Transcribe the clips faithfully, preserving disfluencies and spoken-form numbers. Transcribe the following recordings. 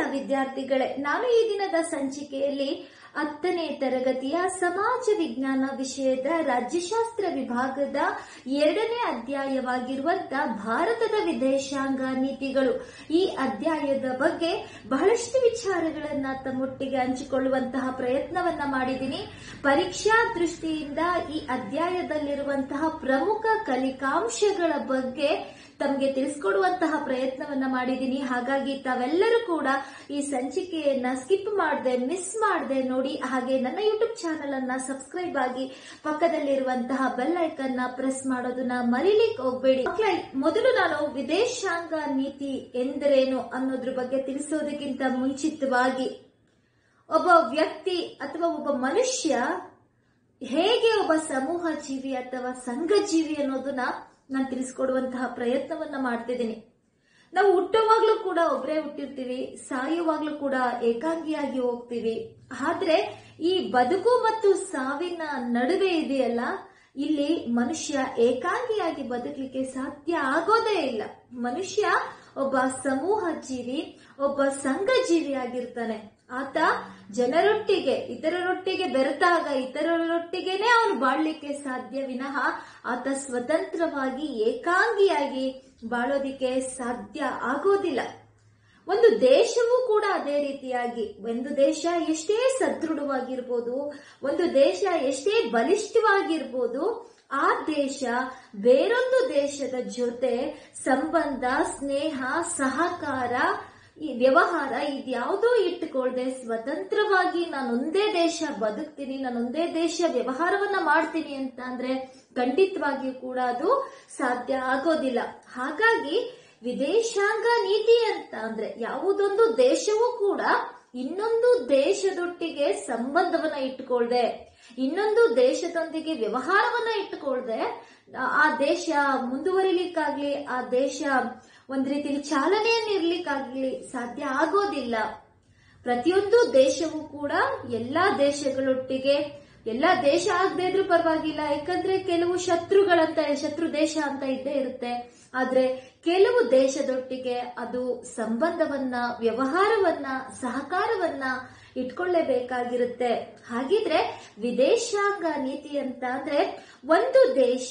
ವಿದ್ಯಾರ್ಥಿಗಳೇ, ನಾನು ಈ ದಿನದ ಸಂಚಿಕೆಯಲ್ಲಿ ಹತ್ತನೇ ತರಗತಿಯ ಸಮಾಜ ವಿಜ್ಞಾನ ವಿಷಯದ ರಾಜ್ಯಶಾಸ್ತ್ರ ವಿಭಾಗದ ಎರಡನೇ ಅಧ್ಯಾಯವಾಗಿರುವಂತಹ ಭಾರತದ ವಿದೇಶಾಂಗ ನೀತಿಗಳು ಈ ಅಧ್ಯಾಯದ ಬಗ್ಗೆ ಬಹಳಷ್ಟು ವಿಚಾರಗಳನ್ನ ತಮ್ಮೊಟ್ಟಿಗೆ ಹಂಚಿಕೊಳ್ಳುವಂತಹ ಪ್ರಯತ್ನವನ್ನ ಮಾಡಿದ್ದೀನಿ. ಪರೀಕ್ಷಾ ದೃಷ್ಟಿಯಿಂದ ಈ ಅಧ್ಯಾಯದಲ್ಲಿರುವಂತಹ ಪ್ರಮುಖ ಕಲಿಕಾಂಶಗಳ ಬಗ್ಗೆ ತಮಗೆ ತಿಳಿಸ್ಕೊಡುವಂತಹ ಪ್ರಯತ್ನವನ್ನ ಮಾಡಿದ್ದೀನಿ. ಹಾಗಾಗಿ ತಾವೆಲ್ಲರೂ ಕೂಡ ಈ ಸಂಚಿಕೆಯನ್ನ ಸ್ಕಿಪ್ ಮಾಡದೆ ಮಿಸ್ ಮಾಡದೆ ನೋಡಿ. ಹಾಗೆ ನನ್ನ ಯೂಟ್ಯೂಬ್ ಚಾನೆಲ್ ಅನ್ನ ಸಬ್ಸ್ಕ್ರೈಬ್ ಆಗಿ ಪಕ್ಕದಲ್ಲಿರುವಂತಹ ಬೆಲ್ ಐಕನ್ ನ ಪ್ರೆಸ್ ಮಾಡೋದನ್ನ ಮರಿಲಿಕ್ಕೆ ಹೋಗ್ಬೇಡಿ. ಮೊದಲು ನಾನು ವಿದೇಶಾಂಗ ನೀತಿ ಎಂದರೇನು ಅನ್ನೋದ್ರ ಬಗ್ಗೆ ತಿಳಿಸೋದಕ್ಕಿಂತ ಮುಂಚಿತವಾಗಿ ಒಬ್ಬ ವ್ಯಕ್ತಿ ಅಥವಾ ಒಬ್ಬ ಮನುಷ್ಯ ಹೇಗೆ ಒಬ್ಬ ಸಮೂಹ ಜೀವಿ ಅಥವಾ ಸಂಘ ಜೀವಿ ಅನ್ನೋದನ್ನ ನಾನು ತಿಳಿಸ್ಕೊಡುವಂತಹ ಪ್ರಯತ್ನವನ್ನ ಮಾಡ್ತಿದ್ದೀನಿ. ನಾವು ಹುಟ್ಟುವಾಗ್ಲೂ ಕೂಡ ಒಬ್ಬರೇ ಹುಟ್ಟಿರ್ತೀವಿ, ಸಾಯುವಾಗ್ಲೂ ಕೂಡ ಏಕಾಂಗಿಯಾಗಿ ಹೋಗ್ತೀವಿ. ಆದ್ರೆ ಈ ಬದುಕು ಮತ್ತು ಸಾವಿನ ನಡುವೆ ಇದೆಯಲ್ಲ, ಇಲ್ಲಿ ಮನುಷ್ಯ ಏಕಾಂಗಿಯಾಗಿ ಬದುಕಲಿಕ್ಕೆ ಸಾಧ್ಯ ಆಗೋದೇ ಇಲ್ಲ. ಮನುಷ್ಯ ಒಬ್ಬ ಸಮೂಹ ಜೀವಿ, ಒಬ್ಬ ಸಂಘ ಜೀವಿ ಆಗಿರ್ತಾನೆ. ಆತ ಜನರೊಟ್ಟಿಗೆ ಇತರರೊಟ್ಟಿಗೆ ಬೆರೆತಾಗ ಇತರರೊಟ್ಟಿಗೆನೆ ಅವನು ಬಾಳ್ಲಿಕ್ಕೆ ಸಾಧ್ಯ ವಿನಃ ಆತ ಸ್ವತಂತ್ರವಾಗಿ ಏಕಾಂಗಿಯಾಗಿ ಬಾಳೋದಿಕ್ಕೆ ಸಾಧ್ಯ ಆಗೋದಿಲ್ಲ. ಒಂದು ದೇಶವೂ ಕೂಡ ಅದೇ ರೀತಿಯಾಗಿ, ಒಂದು ದೇಶ ಎಷ್ಟೇ ಸದೃಢವಾಗಿರ್ಬೋದು, ಒಂದು ದೇಶ ಎಷ್ಟೇ ಬಲಿಷ್ಠವಾಗಿರ್ಬೋದು, ಆ ದೇಶ ಬೇರೊಂದು ದೇಶದ ಜೊತೆ ಸಂಬಂಧ, ಸ್ನೇಹ, ಸಹಕಾರ, ಈ ವ್ಯವಹಾರ ಇದ್ಯಾವುದೂ ಇಟ್ಟುಕೊಳ್ಳದೆ ಸ್ವತಂತ್ರವಾಗಿ ನಾನೊಂದೇ ದೇಶ ಬದುಕ್ತೀನಿ, ನಾನೊಂದೇ ದೇಶ ವ್ಯವಹಾರವನ್ನ ಮಾಡ್ತೀನಿ ಅಂತ ಅಂದ್ರೆ ಖಂಡಿತವಾಗಿಯೂ ಕೂಡ ಅದು ಸಾಧ್ಯ ಆಗೋದಿಲ್ಲ. ಹಾಗಾಗಿ ವಿದೇಶಾಂಗ ನೀತಿ ಅಂತ ಅಂದ್ರೆ ಯಾವುದೊಂದು ದೇಶವೂ ಕೂಡ ಇನ್ನೊಂದು ದೇಶದೊಟ್ಟಿಗೆ ಸಂಬಂಧವನ್ನ ಇಟ್ಟುಕೊಳ್ಳದೆ, ಇನ್ನೊಂದು ದೇಶದೊಂದಿಗೆ ವ್ಯವಹಾರವನ್ನ ಇಟ್ಟುಕೊಳ್ಳದೆ ಆ ದೇಶ ಮುಂದುವರಿಲಿಕ್ಕಾಗ್ಲಿ, ಆ ದೇಶ ಒಂದ್ ರೀತಿಯಲ್ಲಿ ಚಾಲನೆಯನ್ನು ಇರ್ಲಿಕ್ಕಾಗ್ಲಿ ಸಾಧ್ಯ ಆಗೋದಿಲ್ಲ. ಪ್ರತಿಯೊಂದು ದೇಶವೂ ಕೂಡ ಎಲ್ಲಾ ದೇಶಗಳೊಟ್ಟಿಗೆ, ಎಲ್ಲಾ ದೇಶ ಆಗದೆ ಇದ್ರೂ ಪರವಾಗಿಲ್ಲ, ಯಾಕಂದ್ರೆ ಕೆಲವು ಶತ್ರುಗಳಂತ ಶತ್ರು ದೇಶ ಅಂತ ಇದ್ದೇ ಇರುತ್ತೆ. ಆದ್ರೆ ಕೆಲವು ದೇಶದೊಟ್ಟಿಗೆ ಅದು ಸಂಬಂಧವನ್ನ, ವ್ಯವಹಾರವನ್ನ, ಸಹಕಾರವನ್ನ ಇಟ್ಕೊಳ್ಳೇಬೇಕಾಗಿರುತ್ತೆ. ಹಾಗಿದ್ರೆ ವಿದೇಶಾಂಗ ನೀತಿ ಅಂತ ಅಂದ್ರೆ ಒಂದು ದೇಶ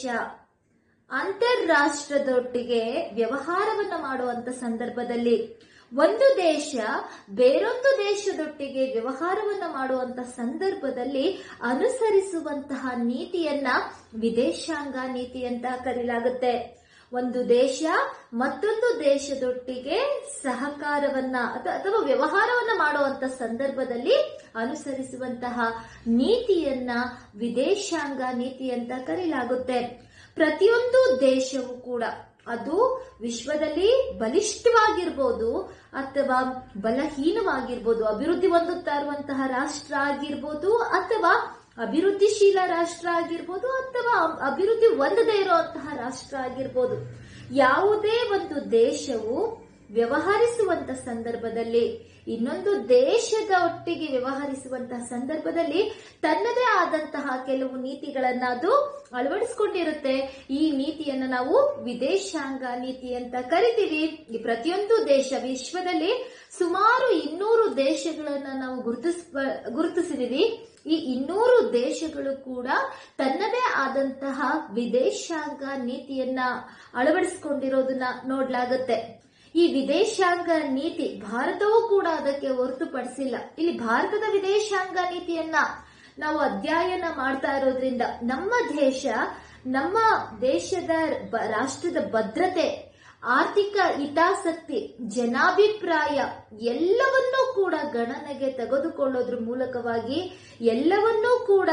ಅಂತಾರಾಷ್ಟ್ರದೊಟ್ಟಿಗೆ ವ್ಯವಹಾರವನ್ನ ಮಾಡುವಂತ ಸಂದರ್ಭದಲ್ಲಿ, ಒಂದು ದೇಶ ಬೇರೊಂದು ದೇಶದೊಟ್ಟಿಗೆ ವ್ಯವಹಾರವನ್ನ ಮಾಡುವಂತ ಸಂದರ್ಭದಲ್ಲಿ ಅನುಸರಿಸುವಂತಹ ನೀತಿಯನ್ನ ವಿದೇಶಾಂಗ ನೀತಿ ಅಂತ ಕರೆಯಲಾಗುತ್ತೆ. ಒಂದು ದೇಶ ಮತ್ತೊಂದು ದೇಶದೊಟ್ಟಿಗೆ ಸಹಕಾರವನ್ನ ಅಥವಾ ವ್ಯವಹಾರವನ್ನ ಮಾಡುವಂತ ಸಂದರ್ಭದಲ್ಲಿ ಅನುಸರಿಸುವಂತಹ ನೀತಿಯನ್ನ ವಿದೇಶಾಂಗ ನೀತಿ ಅಂತ ಕರೆಯಲಾಗುತ್ತೆ. ಪ್ರತಿಯೊಂದು ದೇಶವೂ ಕೂಡ ಅದು ವಿಶ್ವದಲ್ಲಿ ಬಲಿಷ್ಠವಾಗಿರ್ಬೋದು ಅಥವಾ ಬಲಹೀನವಾಗಿರ್ಬೋದು, ಅಭಿವೃದ್ಧಿ ಹೊಂದುತ್ತಾ ಇರುವಂತಹ ರಾಷ್ಟ್ರ ಆಗಿರ್ಬೋದು ಅಥವಾ ಅಭಿವೃದ್ಧಿಶೀಲ ರಾಷ್ಟ್ರ ಆಗಿರ್ಬೋದು ಅಥವಾ ಅಭಿವೃದ್ಧಿ ಹೊಂದದೇ ಇರುವಂತಹ ರಾಷ್ಟ್ರ ಆಗಿರ್ಬೋದು, ಯಾವುದೇ ಒಂದು ದೇಶವು ವ್ಯವಹರಿಸುವಂತ ಸಂದರ್ಭದಲ್ಲಿ, ಇನ್ನೊಂದು ದೇಶದ ಒಟ್ಟಿಗೆ ವ್ಯವಹರಿಸುವಂತಹ ಸಂದರ್ಭದಲ್ಲಿ ತನ್ನದೇ ಆದಂತಹ ಕೆಲವು ನೀತಿಗಳನ್ನ ಅದು ಅಳವಡಿಸಿಕೊಂಡಿರುತ್ತೆ. ಈ ನೀತಿಯನ್ನ ನಾವು ವಿದೇಶಾಂಗ ನೀತಿ ಅಂತ ಕರಿತೀವಿ. ಈ ಪ್ರತಿಯೊಂದು ದೇಶ, ವಿಶ್ವದಲ್ಲಿ ಸುಮಾರು ಇನ್ನೂರು ದೇಶಗಳನ್ನ ನಾವು ಗುರುತಿಸ್ ಗುರುತಿಸಿದೀವಿ. ಈ ಇನ್ನೂರು ದೇಶಗಳು ಕೂಡ ತನ್ನದೇ ಆದಂತಹ ವಿದೇಶಾಂಗ ನೀತಿಯನ್ನ ಅಳವಡಿಸಿಕೊಂಡಿರೋದನ್ನ ನೋಡ್ಲಾಗತ್ತೆ. ಈ ವಿದೇಶಾಂಗ ನೀತಿ ಭಾರತವೂ ಕೂಡ ಅದಕ್ಕೆ ಹೊರತುಪಡಿಸಿಲ್ಲ. ಇಲ್ಲಿ ಭಾರತದ ವಿದೇಶಾಂಗ ನೀತಿಯನ್ನ ನಾವು ಅಧ್ಯಯನ ಮಾಡ್ತಾ ಇರೋದ್ರಿಂದ ನಮ್ಮ ದೇಶ, ನಮ್ಮ ದೇಶದ ರಾಷ್ಟ್ರದ ಭದ್ರತೆ, ಆರ್ಥಿಕ ಹಿತಾಸಕ್ತಿ, ಜನಾಭಿಪ್ರಾಯ ಎಲ್ಲವನ್ನೂ ಕೂಡ ಗಣನೆಗೆ ತೆಗೆದುಕೊಳ್ಳೋದ್ರ ಮೂಲಕವಾಗಿ ಎಲ್ಲವನ್ನೂ ಕೂಡ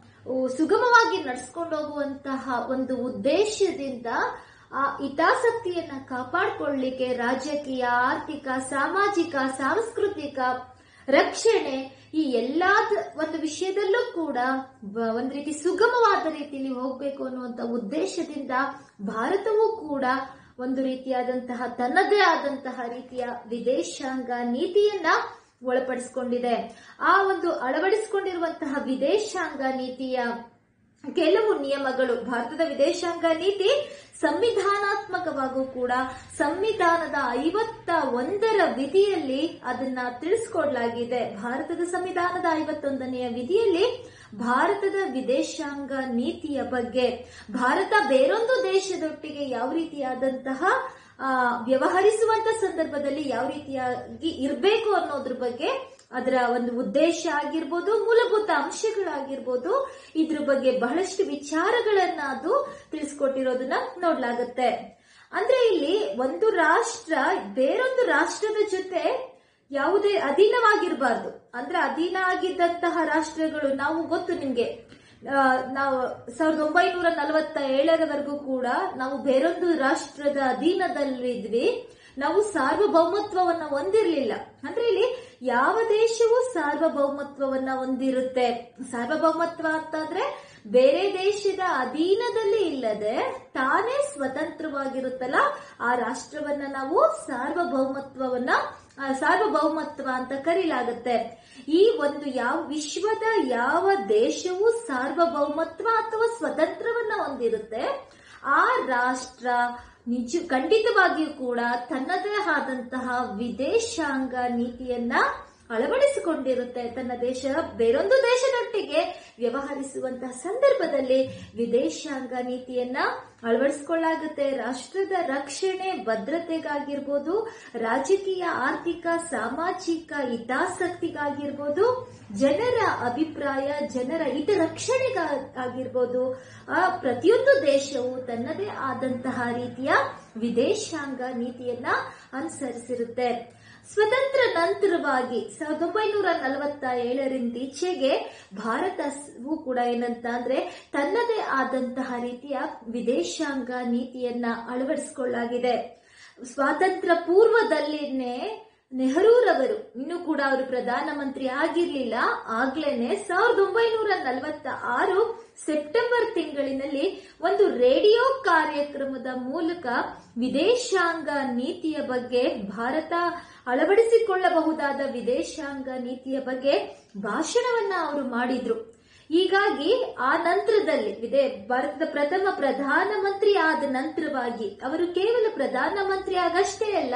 ಸುಗಮವಾಗಿ ನಡೆಸ್ಕೊಂಡು ಹೋಗುವಂತಹ ಒಂದು ಉದ್ದೇಶದಿಂದ ಆ ಹಿತಾಸಕ್ತಿಯನ್ನ ಕಾಪಾಡಿಕೊಳ್ಳಲಿಕ್ಕೆ ರಾಜಕೀಯ, ಆರ್ಥಿಕ, ಸಾಮಾಜಿಕ, ಸಾಂಸ್ಕೃತಿಕ, ರಕ್ಷಣೆ ಈ ಎಲ್ಲಾ ಒಂದು ವಿಷಯದಲ್ಲೂ ಕೂಡ ಒಂದ್ ರೀತಿ ಸುಗಮವಾದ ರೀತಿಯಲ್ಲಿ ಹೋಗ್ಬೇಕು ಅನ್ನುವಂತ ಉದ್ದೇಶದಿಂದ ಭಾರತವೂ ಕೂಡ ಒಂದು ರೀತಿಯಾದಂತಹ ತನ್ನದೇ ಆದಂತಹ ರೀತಿಯ ವಿದೇಶಾಂಗ ನೀತಿಯನ್ನ ಒಳಪಡಿಸಿಕೊಂಡಿದೆ. ಆ ಒಂದು ಅಳವಡಿಸಿಕೊಂಡಿರುವಂತಹ ವಿದೇಶಾಂಗ ನೀತಿಯ ಕೆಲವು ನಿಯಮಗಳು. ಭಾರತದ ವಿದೇಶಾಂಗ ನೀತಿ ಸಂವಿಧಾನಾತ್ಮಕವಾಗೂ ಕೂಡ ಸಂವಿಧಾನದ ಐವತ್ತ ಒಂದರ ವಿಧಿಯಲ್ಲಿ ಅದನ್ನ ತಿಳಿಸ್ಕೊಡ್ಲಾಗಿದೆ. ಭಾರತದ ಸಂವಿಧಾನದ ಐವತ್ತೊಂದನೆಯ ವಿಧಿಯಲ್ಲಿ ಭಾರತದ ವಿದೇಶಾಂಗ ನೀತಿಯ ಬಗ್ಗೆ, ಭಾರತ ಬೇರೊಂದು ದೇಶದೊಟ್ಟಿಗೆ ಯಾವ ರೀತಿಯಾದಂತಹ ಆ ವ್ಯವಹರಿಸುವಂತ ಸಂದರ್ಭದಲ್ಲಿ ಯಾವ ರೀತಿಯಾಗಿ ಇರಬೇಕು ಅನ್ನೋದ್ರ ಬಗ್ಗೆ, ಅದರ ಒಂದು ಉದ್ದೇಶ ಆಗಿರ್ಬೋದು, ಮೂಲಭೂತ ಅಂಶಗಳಾಗಿರ್ಬೋದು, ಇದ್ರ ಬಗ್ಗೆ ಬಹಳಷ್ಟು ವಿಚಾರಗಳನ್ನ ಅದು ತಿಳಿಸ್ಕೊಟ್ಟಿರೋದನ್ನ ನೋಡ್ಲಾಗತ್ತೆ. ಅಂದ್ರೆ ಇಲ್ಲಿ ಒಂದು ರಾಷ್ಟ್ರ ಬೇರೊಂದು ರಾಷ್ಟ್ರದ ಜೊತೆ ಯಾವುದೇ ಅಧೀನವಾಗಿರಬಾರ್ದು. ಅಂದ್ರೆ ಅಧೀನ ಆಗಿದ್ದಂತಹ ರಾಷ್ಟ್ರಗಳು, ನಾವು ಗೊತ್ತು ನಿಮ್ಗೆ, ನಾವು ಸಾವಿರದ ಒಂಬೈನೂರ ನಲವತ್ತ ಏಳರವರೆಗೂ ಕೂಡ ನಾವು ಬೇರೊಂದು ರಾಷ್ಟ್ರದ ಅಧೀನದಲ್ಲಿದ್ವಿ. ನಾವು ಸಾರ್ವಭೌಮತ್ವವನ್ನ ಹೊಂದಿರ್ಲಿಲ್ಲ. ಅಂದ್ರೆ ಇಲ್ಲಿ ಯಾವ ದೇಶವೂ ಸಾರ್ವಭೌಮತ್ವವನ್ನ ಹೊಂದಿರುತ್ತೆ. ಸಾರ್ವಭೌಮತ್ವ ಅಂತಂದ್ರೆ ಬೇರೆ ದೇಶದ ಅಧೀನದಲ್ಲಿ ಇಲ್ಲದೆ ತಾನೇ ಸ್ವತಂತ್ರವಾಗಿರುತ್ತಲ್ಲ, ಆ ರಾಷ್ಟ್ರವನ್ನ ನಾವು ಸಾರ್ವಭೌಮತ್ವವನ್ನ ಸಾರ್ವಭೌಮತ್ವ ಅಂತ ಕರೀಲಾಗುತ್ತೆ. ಈ ಒಂದು ಯಾವ ವಿಶ್ವದ ಯಾವ ದೇಶವೂ ಸಾರ್ವಭೌಮತ್ವ ಅಥವಾ ಸ್ವತಂತ್ರವನ್ನ ಹೊಂದಿರುತ್ತೆ, ಆ ರಾಷ್ಟ್ರ ನಿಜ ಖಂಡಿತವಾಗಿಯೂ ಕೂಡ ತನ್ನದೇ ಆದಂತಹ ವಿದೇಶಾಂಗ ನೀತಿಯನ್ನ ಅಳವಡಿಸಿಕೊಂಡಿರುತ್ತೆ. ತನ್ನ ದೇಶ ಬೇರೊಂದು ದೇಶದೊಟ್ಟಿಗೆ ವ್ಯವಹರಿಸುವಂತಹ ಸಂದರ್ಭದಲ್ಲಿ ವಿದೇಶಾಂಗ ನೀತಿಯನ್ನ ಅಳವಡಿಸಿಕೊಳ್ಳಾಗುತ್ತೆ. ರಾಷ್ಟ್ರದ ರಕ್ಷಣೆ ಭದ್ರತೆಗಾಗಿರ್ಬೋದು, ರಾಜಕೀಯ ಆರ್ಥಿಕ ಸಾಮಾಜಿಕ ಹಿತಾಸಕ್ತಿಗಾಗಿರ್ಬೋದು, ಜನರ ಅಭಿಪ್ರಾಯ ಜನರ ಹಿತರಕ್ಷಣೆಗಾಗಿರ್ಬೋದು, ಆ ಪ್ರತಿಯೊಂದು ದೇಶವು ತನ್ನದೇ ಆದಂತಹ ರೀತಿಯ ವಿದೇಶಾಂಗ ನೀತಿಯನ್ನ ಅನುಸರಿಸಿರುತ್ತೆ. ಸ್ವತಂತ್ರ ನಂತರವಾಗಿ ಸಾವಿರದ ಒಂಬೈನೂರ ನಲವತ್ತ ಏಳರಿಂದೀಚೆಗೆ ಭಾರತವು ಕೂಡ ಏನಂತ ಅಂದ್ರೆ ತನ್ನದೇ ಆದಂತಹ ರೀತಿಯ ವಿದೇಶಾಂಗ ನೀತಿಯನ್ನ ಅಳವಡಿಸಿಕೊಳ್ಳಲಾಗಿದೆ. ಸ್ವಾತಂತ್ರ್ಯ ಪೂರ್ವದಲ್ಲಿನೇ ನೆಹರೂರವರು, ಇನ್ನೂ ಕೂಡ ಅವರು ಪ್ರಧಾನಮಂತ್ರಿ ಆಗಿರ್ಲಿಲ್ಲ, ಆಗ್ಲೇನೆ ಸಾವಿರದ ಒಂಬೈನೂರ ನಲವತ್ತ ಆರು ಸೆಪ್ಟೆಂಬರ್ ತಿಂಗಳಿನಲ್ಲಿ ಒಂದು ರೇಡಿಯೋ ಕಾರ್ಯಕ್ರಮದ ಮೂಲಕ ವಿದೇಶಾಂಗ ನೀತಿಯ ಬಗ್ಗೆ, ಭಾರತ ಅಳವಡಿಸಿಕೊಳ್ಳಬಹುದಾದ ವಿದೇಶಾಂಗ ನೀತಿಯ ಬಗ್ಗೆ ಭಾಷಣವನ್ನ ಅವರು ಮಾಡಿದ್ರು. ಹೀಗಾಗಿ ಆ ನಂತರದಲ್ಲಿ ವಿದೇ ಭಾರತದ ಪ್ರಥಮ ಪ್ರಧಾನಮಂತ್ರಿ ಆದ ನಂತರವಾಗಿ ಅವರು ಕೇವಲ ಪ್ರಧಾನಮಂತ್ರಿ ಆಗಷ್ಟೇ ಅಲ್ಲ,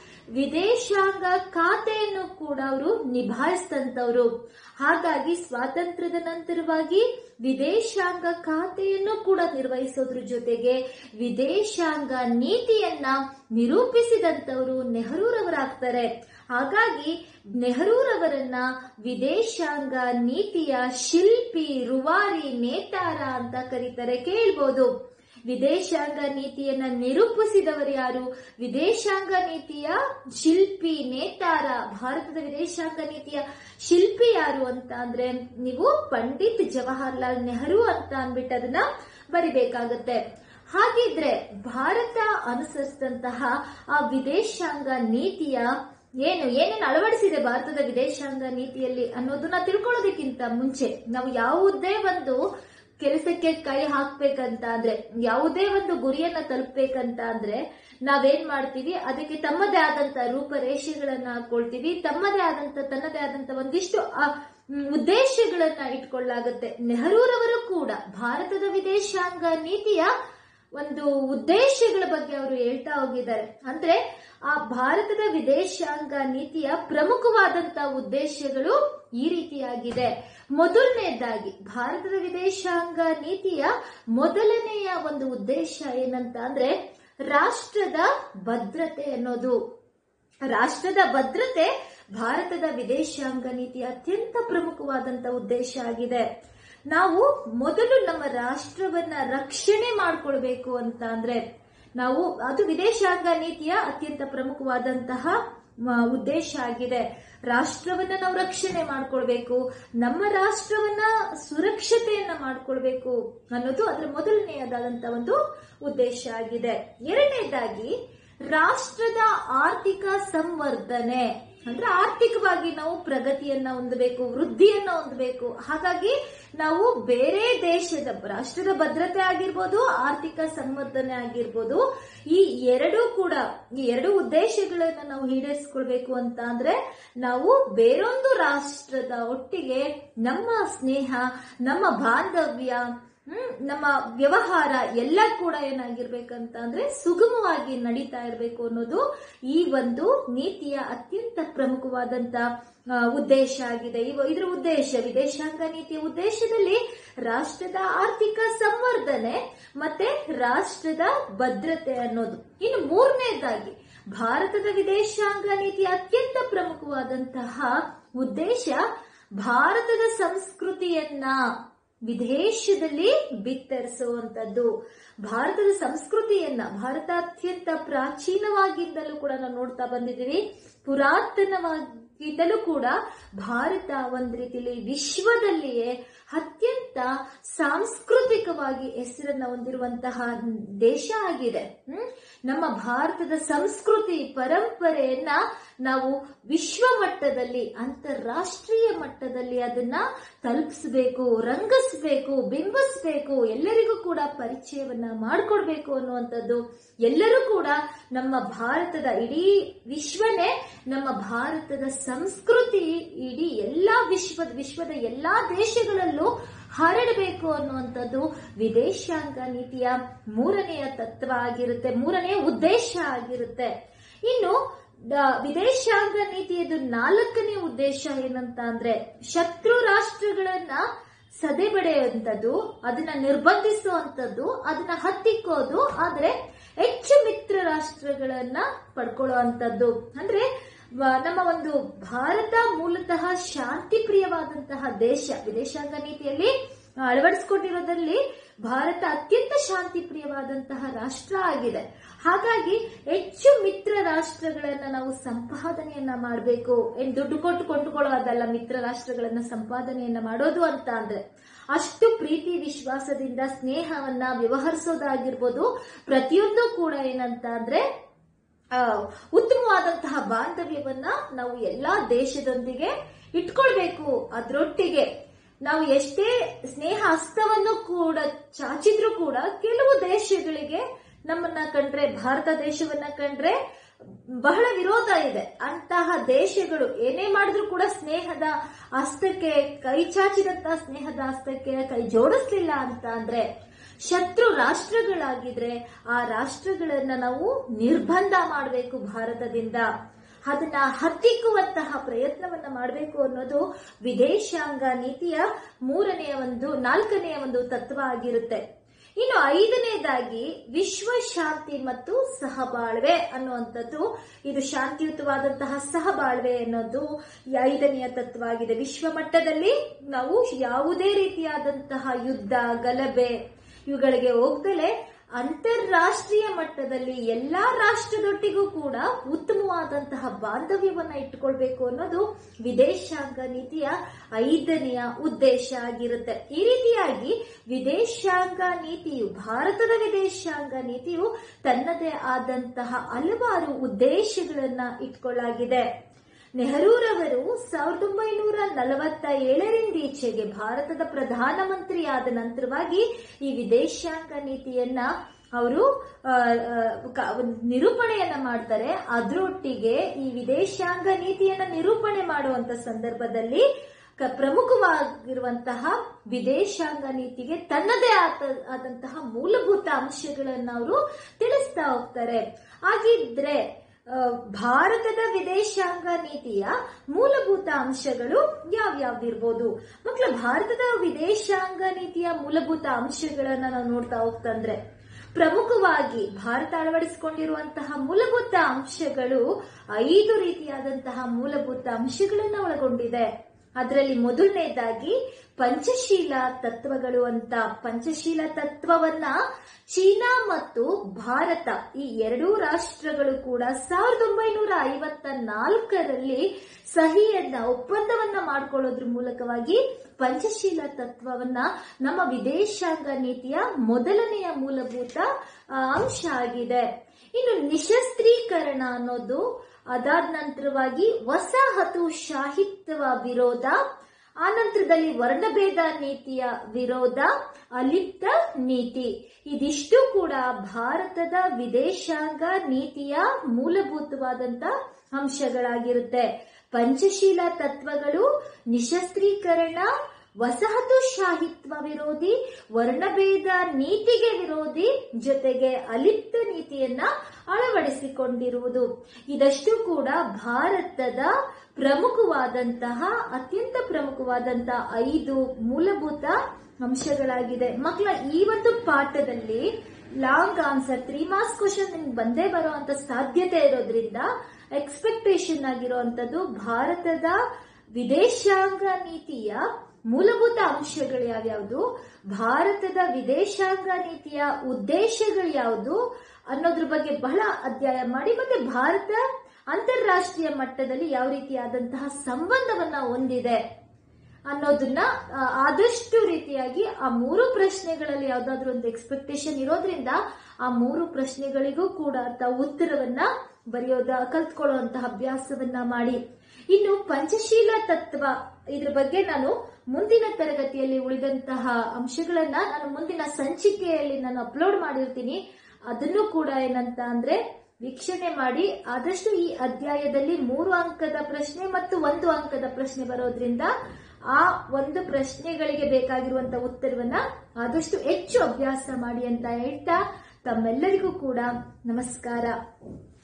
ವಿದೇಶಾಂಗ ಖಾತೆಯನ್ನು ಕೂಡ ಅವರು ನಿಭಾಯಿಸಿದಂತವರು. ಹಾಗಾಗಿ ಸ್ವಾತಂತ್ರ್ಯದ ನಂತರವಾಗಿ ವಿದೇಶಾಂಗ ಖಾತೆಯನ್ನು ಕೂಡ ನಿರ್ವಹಿಸೋದ್ರ ಜೊತೆಗೆ ವಿದೇಶಾಂಗ ನೀತಿಯನ್ನ ನಿರೂಪಿಸಿದಂತವರು ನೆಹರೂರವರಾಗ್ತಾರೆ. ಹಾಗಾಗಿ ನೆಹರೂರವರನ್ನ ವಿದೇಶಾಂಗ ನೀತಿಯ ಶಿಲ್ಪಿ, ರೂವಾರಿ, ನೇತಾರ ಅಂತ ಕರೀತಾರೆ. ಕೇಳ್ಬೋದು, ವಿದೇಶಾಂಗ ನೀತಿಯನ್ನ ನಿರೂಪಿಸಿದವರು ಯಾರು, ವಿದೇಶಾಂಗ ನೀತಿಯ ಶಿಲ್ಪಿ, ನೇತಾರ, ಭಾರತದ ವಿದೇಶಾಂಗ ನೀತಿಯ ಶಿಲ್ಪಿ ಯಾರು ಅಂತ ಅಂದ್ರೆ ನೀವು ಪಂಡಿತ್ ಜವಾಹರ್ಲಾಲ್ ನೆಹರು ಅಂತ ಅನ್ಬಿಟ್ಟು ಅದನ್ನ ಬರಿಬೇಕಾಗತ್ತೆ. ಹಾಗಿದ್ರೆ ಭಾರತ ಅನುಸರಿಸಿದಂತಹ ಆ ವಿದೇಶಾಂಗ ನೀತಿಯ ಏನು ಏನೇನು ಅಳವಡಿಸಿದೆ ಭಾರತದ ವಿದೇಶಾಂಗ ನೀತಿಯಲ್ಲಿ ಅನ್ನೋದನ್ನ ತಿಳ್ಕೊಳ್ಳೋದಕ್ಕಿಂತ ಮುಂಚೆ, ನಾವು ಯಾವುದೇ ಒಂದು ಕೆಲಸಕ್ಕೆ ಕೈ ಹಾಕ್ಬೇಕಂತ ಅಂದ್ರೆ, ಯಾವುದೇ ಒಂದು ಗುರಿಯನ್ನ ತಲುಪಬೇಕಂತ ಅಂದ್ರೆ ನಾವೇನ್ ಮಾಡ್ತೀವಿ, ಅದಕ್ಕೆ ತಮ್ಮದೇ ಆದಂತ ರೂಪರೇಷೆಗಳನ್ನ ಹಾಕೊಳ್ತೀವಿ, ತಮ್ಮದೇ ಆದಂತ ತನ್ನದೇ ಆದಂತ ಒಂದಿಷ್ಟು ಉದ್ದೇಶಗಳನ್ನ ಇಟ್ಕೊಳ್ಳಾಗುತ್ತೆ. ನೆಹರೂರವರು ಕೂಡ ಭಾರತದ ವಿದೇಶಾಂಗ ನೀತಿಯ ಒಂದು ಉದ್ದೇಶಗಳ ಬಗ್ಗೆ ಅವರು ಹೇಳ್ತಾ ಹೋಗಿದ್ದಾರೆ. ಅಂದ್ರೆ ಆ ಭಾರತದ ವಿದೇಶಾಂಗ ನೀತಿಯ ಪ್ರಮುಖವಾದಂತಹ ಉದ್ದೇಶಗಳು ಈ ರೀತಿಯಾಗಿದೆ. ಮೊದಲನೇದಾಗಿ ಭಾರತದ ವಿದೇಶಾಂಗ ನೀತಿಯ ಮೊದಲನೆಯ ಒಂದು ಉದ್ದೇಶ ಏನಂತ ಅಂದ್ರೆ ರಾಷ್ಟ್ರದ ಭದ್ರತೆ ಅನ್ನೋದು. ರಾಷ್ಟ್ರದ ಭದ್ರತೆ ಭಾರತದ ವಿದೇಶಾಂಗ ನೀತಿಯ ಅತ್ಯಂತ ಪ್ರಮುಖವಾದಂತಹ ಉದ್ದೇಶ ಆಗಿದೆ. ನಾವು ಮೊದಲು ನಮ್ಮ ರಾಷ್ಟ್ರವನ್ನ ರಕ್ಷಣೆ ಮಾಡ್ಕೊಳ್ಬೇಕು ಅಂತ ಅಂದ್ರೆ ನಾವು, ಅದು ವಿದೇಶಾಂಗ ನೀತಿಯ ಅತ್ಯಂತ ಪ್ರಮುಖವಾದಂತಹ ಉದ್ದೇಶ ಆಗಿದೆ. ರಾಷ್ಟ್ರವನ್ನ ನಾವು ರಕ್ಷಣೆ ಮಾಡ್ಕೊಳ್ಬೇಕು, ನಮ್ಮ ರಾಷ್ಟ್ರವನ್ನ ಸುರಕ್ಷತೆಯನ್ನ ಮಾಡ್ಕೊಳ್ಬೇಕು ಅನ್ನೋದು ಅದರ ಮೊದಲನೆಯದಾದಂತಹ ಒಂದು ಉದ್ದೇಶ ಆಗಿದೆ. ಎರಡನೇದಾಗಿ ರಾಷ್ಟ್ರದ ಆರ್ಥಿಕ ಸಂವರ್ಧನೆ, ಅಂದ್ರೆ ಆರ್ಥಿಕವಾಗಿ ನಾವು ಪ್ರಗತಿಯನ್ನ ಹೊಂದಬೇಕು, ವೃದ್ಧಿಯನ್ನ ಹೊಂದಬೇಕು. ಹಾಗಾಗಿ ನಾವು ಬೇರೆ ದೇಶದ ರಾಷ್ಟ್ರದ ಭದ್ರತೆ ಆಗಿರ್ಬೋದು, ಆರ್ಥಿಕ ಸಂವರ್ಧನೆ ಆಗಿರ್ಬೋದು, ಈ ಎರಡೂ ಕೂಡ ಈ ಎರಡು ಉದ್ದೇಶಗಳನ್ನ ನಾವು ಈಡೇರಿಸಿಕೊಳ್ಬೇಕು ಅಂತ ಅಂದ್ರೆ ನಾವು ಬೇರೊಂದು ರಾಷ್ಟ್ರದ ಒಟ್ಟಿಗೆ ನಮ್ಮ ಸ್ನೇಹ, ನಮ್ಮ ಬಾಂಧವ್ಯ, ಹ್ಮ್ ನಮ್ಮ ವ್ಯವಹಾರ ಎಲ್ಲ ಕೂಡ ಏನಾಗಿರ್ಬೇಕಂತ ಅಂದ್ರೆ ಸುಗಮವಾಗಿ ನಡೀತಾ ಇರಬೇಕು ಅನ್ನೋದು ಈ ಒಂದು ನೀತಿಯ ಅತ್ಯಂತ ಪ್ರಮುಖವಾದಂತ ಉದ್ದೇಶ ಆಗಿದೆ. ಇದರ ಉದ್ದೇಶ, ವಿದೇಶಾಂಗ ನೀತಿಯ ಉದ್ದೇಶದಲ್ಲಿ ರಾಷ್ಟ್ರದ ಆರ್ಥಿಕ ಸಂವರ್ಧನೆ ಮತ್ತೆ ರಾಷ್ಟ್ರದ ಭದ್ರತೆ ಅನ್ನೋದು. ಇನ್ನು ಮೂರನೇದಾಗಿ ಭಾರತದ ವಿದೇಶಾಂಗ ನೀತಿಯ ಅತ್ಯಂತ ಪ್ರಮುಖವಾದಂತಹ ಉದ್ದೇಶ ಭಾರತದ ಸಂಸ್ಕೃತಿಯನ್ನ ವಿದೇಶದಲ್ಲಿ ಬಿತ್ತರಿಸುವಂತದ್ದು. ಭಾರತದ ಸಂಸ್ಕೃತಿಯನ್ನ, ಭಾರತ ಅತ್ಯಂತ ಪ್ರಾಚೀನವಾಗಿದ್ದಲೂ ಕೂಡ ನಾವು ನೋಡ್ತಾ ಬಂದಿದ್ದೀವಿ. ಪುರಾತನವಾಗಿದ್ದಲೂ ಕೂಡ ಭಾರತ ಒಂದ್ ರೀತಿಯಲ್ಲಿ ವಿಶ್ವದಲ್ಲಿಯೇ ಅತ್ಯಂತ ಸಾಂಸ್ಕೃತಿಕವಾಗಿ ಹೆಸರನ್ನ ಹೊಂದಿರುವಂತಹ ದೇಶ ಆಗಿದೆ. ಹ್ಮ್ ನಮ್ಮ ಭಾರತದ ಸಂಸ್ಕೃತಿ ಪರಂಪರೆಯನ್ನ ನಾವು ವಿಶ್ವ ಮಟ್ಟದಲ್ಲಿ, ಅಂತಾರಾಷ್ಟ್ರೀಯ ಮಟ್ಟದಲ್ಲಿ ಅದನ್ನ ತಲುಪಿಸಬೇಕು, ರಂಗಿಸಬೇಕು, ಬಿಂಬಿಸಬೇಕು, ಎಲ್ಲರಿಗೂ ಕೂಡ ಪರಿಚಯವನ್ನ ಮಾಡಿಕೊಡ್ಬೇಕು ಅನ್ನುವಂಥದ್ದು. ಎಲ್ಲರೂ ಕೂಡ ನಮ್ಮ ಭಾರತದ, ಇಡೀ ವಿಶ್ವನೇ ನಮ್ಮ ಭಾರತದ ಸಂಸ್ಕೃತಿ ಇಡೀ ಎಲ್ಲಾ ವಿಶ್ವದ ವಿಶ್ವದ ಎಲ್ಲಾ ದೇಶಗಳಲ್ಲೂ ಹರಡಬೇಕು ಅನ್ನುವಂಥದ್ದು ವಿದೇಶಾಂಗ ನೀತಿಯ ಮೂರನೆಯ ತತ್ವ ಆಗಿರುತ್ತೆ, ಮೂರನೆಯ ಉದ್ದೇಶ ಆಗಿರುತ್ತೆ. ಇನ್ನು ವಿದೇಶಾಂಗ ನೀತಿಯದು ನಾಲ್ಕನೇ ಉದ್ದೇಶ ಏನಂತ ಅಂದ್ರೆ ಶತ್ರು ರಾಷ್ಟ್ರಗಳನ್ನ ಸದೆಬಡೆಯುವಂಥದ್ದು, ಅದನ್ನ ನಿರ್ಬಂಧಿಸುವಂಥದ್ದು, ಅದನ್ನ ಹತ್ತಿಕ್ಕೋದು, ಆದ್ರೆ ಹೆಚ್ಚು ಮಿತ್ರ ರಾಷ್ಟ್ರಗಳನ್ನ ಪಡ್ಕೊಳ್ಳುವಂಥದ್ದು. ಅಂದ್ರೆ ನಮ್ಮ ಒಂದು ಭಾರತ ಮೂಲತಃ ಶಾಂತಿ ಪ್ರಿಯವಾದಂತಹ ದೇಶ. ವಿದೇಶಾಂಗ ನೀತಿಯಲ್ಲಿ ಅಳವಡಿಸಿಕೊಂಡಿರೋದ್ರಲ್ಲಿ ಭಾರತ ಅತ್ಯಂತ ಶಾಂತಿ ಪ್ರಿಯವಾದಂತಹ ರಾಷ್ಟ್ರ ಆಗಿದೆ. ಹಾಗಾಗಿ ಹೆಚ್ಚು ಮಿತ್ರ ರಾಷ್ಟ್ರಗಳನ್ನ ನಾವು ಸಂಪಾದನೆಯನ್ನ ಮಾಡಬೇಕು. ಏನ್ ದುಡ್ಡು ಕೊಟ್ಟು ಕೊಂಡುಕೊಳ್ಳೋದಲ್ಲ ಮಿತ್ರ ರಾಷ್ಟ್ರಗಳನ್ನ ಸಂಪಾದನೆಯನ್ನ ಮಾಡೋದು ಅಂತ ಅಂದ್ರೆ, ಅಷ್ಟು ಪ್ರೀತಿ ವಿಶ್ವಾಸದಿಂದ ಸ್ನೇಹವನ್ನ ವ್ಯವಹರಿಸೋದಾಗಿರ್ಬೋದು. ಪ್ರತಿಯೊಂದು ಕೂಡ ಏನಂತ ಅಂದ್ರೆ ಉತ್ತಮವಾದಂತಹ ಬಾಂಧವ್ಯವನ್ನ ನಾವು ಎಲ್ಲಾ ದೇಶದೊಂದಿಗೆ ಇಟ್ಕೊಳ್ಬೇಕು. ಅದರೊಟ್ಟಿಗೆ ನಾವು ಎಷ್ಟೇ ಸ್ನೇಹ ಹಸ್ತವನ್ನು ಕೂಡ ಚಾಚಿದ್ರೂ ಕೂಡ ಕೆಲವು ದೇಶಗಳಿಗೆ ನಮ್ಮನ್ನ ಕಂಡ್ರೆ, ಭಾರತ ದೇಶವನ್ನ ಕಂಡ್ರೆ ಬಹಳ ವಿರೋಧ ಇದೆ. ಅಂತಹ ದೇಶಗಳು ಏನೇ ಮಾಡಿದ್ರು ಕೂಡ ಸ್ನೇಹದ ಹಸ್ತಕ್ಕೆ ಕೈ ಚಾಚಿದಂತಹ ಸ್ನೇಹದ ಹಸ್ತಕ್ಕೆ ಕೈ ಜೋಡಿಸ್ಲಿಲ್ಲ ಅಂತ ಅಂದ್ರೆ, ಶತ್ರು ರಾಷ್ಟ್ರಗಳಾಗಿದ್ರೆ ಆ ರಾಷ್ಟ್ರಗಳನ್ನ ನಾವು ನಿರ್ಬಂಧ ಮಾಡಬೇಕು ಭಾರತದಿಂದ, ಅದನ್ನ ಹತ್ತಿಕ್ಕುವಂತಹ ಪ್ರಯತ್ನವನ್ನ ಮಾಡಬೇಕು ಅನ್ನೋದು ವಿದೇಶಾಂಗ ನೀತಿಯ ಮೂರನೆಯ ಒಂದು ನಾಲ್ಕನೆಯ ಒಂದು ತತ್ವ ಆಗಿರುತ್ತೆ. ಇನ್ನು ಐದನೇದಾಗಿ ವಿಶ್ವ ಶಾಂತಿ ಮತ್ತು ಸಹಬಾಳ್ವೆ ಅನ್ನುವಂಥದ್ದು. ಇದು ಶಾಂತಿಯುತವಾದಂತಹ ಸಹಬಾಳ್ವೆ ಅನ್ನೋದು ಐದನೆಯ ತತ್ವ ಆಗಿದೆ. ವಿಶ್ವ ಮಟ್ಟದಲ್ಲಿ ನಾವು ಯಾವುದೇ ರೀತಿಯಾದಂತಹ ಯುದ್ಧ, ಗಲಭೆ ಇವುಗಳಿಗೆ ಹೋಗ್ದಲೆ ಅಂತಾರಾಷ್ಟ್ರೀಯ ಮಟ್ಟದಲ್ಲಿ ಎಲ್ಲಾ ರಾಷ್ಟ್ರದೊಟ್ಟಿಗೂ ಕೂಡ ಉತ್ತಮವಾದಂತಹ ಬಾಂಧವ್ಯವನ್ನ ಇಟ್ಟುಕೊಳ್ಬೇಕು ಅನ್ನೋದು ವಿದೇಶಾಂಗ ನೀತಿಯ ಐದನೆಯ ಉದ್ದೇಶ ಆಗಿರುತ್ತೆ. ಈ ರೀತಿಯಾಗಿ ವಿದೇಶಾಂಗ ನೀತಿಯು, ಭಾರತದ ವಿದೇಶಾಂಗ ನೀತಿಯು ತನ್ನದೇ ಆದಂತಹ ಹಲವಾರು ಉದ್ದೇಶಗಳನ್ನ ಇಟ್ಕೊಳ್ಳಾಗಿದೆ. ನೆಹರೂರವರು ಸಾವಿರದ ಒಂಬೈನೂರ ನಲವತ್ತ ಏಳರಿಂದೀಚೆಗೆ ಭಾರತದ ಪ್ರಧಾನಮಂತ್ರಿಯಾದ ನಂತರವಾಗಿ ಈ ವಿದೇಶಾಂಗ ನೀತಿಯನ್ನ ಅವರು ನಿರೂಪಣೆಯನ್ನ ಮಾಡ್ತಾರೆ. ಅದರೊಟ್ಟಿಗೆ ಈ ವಿದೇಶಾಂಗ ನೀತಿಯನ್ನ ನಿರೂಪಣೆ ಮಾಡುವಂತ ಸಂದರ್ಭದಲ್ಲಿ ಪ್ರಮುಖವಾಗಿರುವಂತಹ ವಿದೇಶಾಂಗ ನೀತಿಗೆ ತನ್ನದೇ ಆದಂತಹ ಮೂಲಭೂತ ಅಂಶಗಳನ್ನ ಅವರು ತಿಳಿಸ್ತಾ ಹೋಗ್ತಾರೆ. ಹಾಗಿದ್ರೆ ಭಾರತದ ವಿದೇಶಾಂಗ ನೀತಿಯ ಮೂಲಭೂತ ಅಂಶಗಳು ಯಾವ್ಯಾವ್ದಿರ್ಬೋದು? ಮಕ್ಕಳ, ಭಾರತದ ವಿದೇಶಾಂಗ ನೀತಿಯ ಮೂಲಭೂತ ಅಂಶಗಳನ್ನ ನಾವು ನೋಡ್ತಾ ಹೋಗ್ತಂದ್ರೆ, ಪ್ರಮುಖವಾಗಿ ಭಾರತ ಅಳವಡಿಸಿಕೊಂಡಿರುವಂತಹ ಮೂಲಭೂತ ಅಂಶಗಳು ಐದು ರೀತಿಯಾದಂತಹ ಮೂಲಭೂತ ಅಂಶಗಳನ್ನ ಒಳಗೊಂಡಿದೆ. ಅದರಲ್ಲಿ ಮೊದಲನೇದಾಗಿ ಪಂಚಶೀಲ ತತ್ವಗಳು ಅಂತ. ಪಂಚಶೀಲ ತತ್ವವನ್ನ ಚೀನಾ ಮತ್ತು ಭಾರತ ಈ ಎರಡೂ ರಾಷ್ಟ್ರಗಳು ಕೂಡ ಸಾವಿರದ ಒಂಬೈನೂರ ಐವತ್ತ ನಾಲ್ಕರಲ್ಲಿ ಸಹಿಯನ್ನ ಒಪ್ಪಂದವನ್ನ ಮಾಡಿಕೊಳ್ಳೋದ್ರ ಮೂಲಕವಾಗಿ ಪಂಚಶೀಲ ತತ್ವವನ್ನ ನಮ್ಮ ವಿದೇಶಾಂಗ ನೀತಿಯ ಮೊದಲನೆಯ ಮೂಲಭೂತ ಅಂಶ ಆಗಿದೆ. ಇನ್ನು ನಿಶಸ್ತ್ರೀಕರಣ ಅನ್ನೋದು, ಅದಾದ ನಂತರವಾಗಿ ವಸಾಹತುಶಾಹಿತ್ವ ವಿರೋಧ, ಆನಂತರದಲ್ಲಿ ವರ್ಣಭೇದ ನೀತಿಯ ವಿರೋಧ, ಅಲಿಪ್ತ ನೀತಿ. ಇದಿಷ್ಟು ಕೂಡ ಭಾರತದ ವಿದೇಶಾಂಗ ನೀತಿಯ ಮೂಲಭೂತವಾದಂತ ಅಂಶಗಳಾಗಿರುತ್ತೆ. ಪಂಚಶೀಲ ತತ್ವಗಳು, ನಿಶಸ್ತ್ರೀಕರಣ, ವಸಾಹತುಶಾಹಿತ್ವ ವಿರೋಧಿ, ವರ್ಣಭೇದ ನೀತಿಗೆ ವಿರೋಧಿ, ಜೊತೆಗೆ ಅಲಿಪ್ತ ನೀತಿಯನ್ನ ಅಳವಡಿಸಿಕೊಂಡಿರುವುದು. ಇದಷ್ಟು ಕೂಡ ಭಾರತದ ಪ್ರಮುಖವಾದಂತಹ ಅತ್ಯಂತ ಪ್ರಮುಖವಾದಂತಹ ಐದು ಮೂಲಭೂತ ಅಂಶಗಳಾಗಿದೆ. ಮಕ್ಕಳ ಈ ಒಂದು ಪಾಠದಲ್ಲಿ long answer three marks question ನಿಮ್ಗೆ ಬಂದೇ ಬರುವಂತ ಸಾಧ್ಯತೆ ಇರೋದ್ರಿಂದ ಎಕ್ಸ್ಪೆಕ್ಟೇಷನ್ ಆಗಿರುವಂತದ್ದು ಭಾರತದ ವಿದೇಶಾಂಗ ನೀತಿಯ ಮೂಲಭೂತ ಅಂಶಗಳು ಯಾವ್ಯಾವುದು, ಭಾರತದ ವಿದೇಶಾಂಗ ನೀತಿಯ ಉದ್ದೇಶಗಳು ಯಾವುದು ಅನ್ನೋದ್ರ ಬಗ್ಗೆ ಬಹಳ ಅಧ್ಯಯನ ಮಾಡಿ, ಮತ್ತೆ ಭಾರತ ಅಂತಾರಾಷ್ಟ್ರೀಯ ಮಟ್ಟದಲ್ಲಿ ಯಾವ ರೀತಿಯಾದಂತಹ ಸಂಬಂಧವನ್ನ ಹೊಂದಿದೆ ಅನ್ನೋದನ್ನ ಆದಷ್ಟು ರೀತಿಯಾಗಿ ಆ ಮೂರು ಪ್ರಶ್ನೆಗಳಲ್ಲಿ ಯಾವ್ದಾದ್ರು ಒಂದು ಎಕ್ಸ್ಪೆಕ್ಟೇಷನ್ ಇರೋದ್ರಿಂದ ಆ ಮೂರು ಪ್ರಶ್ನೆಗಳಿಗೂ ಕೂಡ ಉತ್ತರವನ್ನ ಬರೆಯೋದ ಕಲ್ತ್ಕೊಳ್ಳುವಂತಹ ಅಭ್ಯಾಸವನ್ನ ಮಾಡಿ. ಇನ್ನು ಪಂಚಶೀಲ ತತ್ವ ಇದ್ರ ಬಗ್ಗೆ ನಾನು ಮುಂದಿನ ತರಗತಿಯಲ್ಲಿ ಉಳಿದಂತಹ ಅಂಶಗಳನ್ನ ನಾನು ಮುಂದಿನ ಸಂಚಿಕೆಯಲ್ಲಿ ನಾನು ಅಪ್ಲೋಡ್ ಮಾಡಿರ್ತೀನಿ. ಅದನ್ನು ಕೂಡ ಏನಂತ ಅಂದ್ರೆ ವೀಕ್ಷಣೆ ಮಾಡಿ. ಆದಷ್ಟು ಈ ಅಧ್ಯಾಯದಲ್ಲಿ ಮೂರು ಅಂಕದ ಪ್ರಶ್ನೆ ಮತ್ತು ಒಂದು ಅಂಕದ ಪ್ರಶ್ನೆ ಬರೋದ್ರಿಂದ ಆ ಒಂದು ಪ್ರಶ್ನೆಗಳಿಗೆ ಬೇಕಾಗಿರುವಂತಹ ಉತ್ತರವನ್ನ ಆದಷ್ಟು ಹೆಚ್ಚು ಅಭ್ಯಾಸ ಮಾಡಿ ಅಂತ ಹೇಳ್ತಾ ತಮ್ಮೆಲ್ಲರಿಗೂ ಕೂಡ ನಮಸ್ಕಾರ.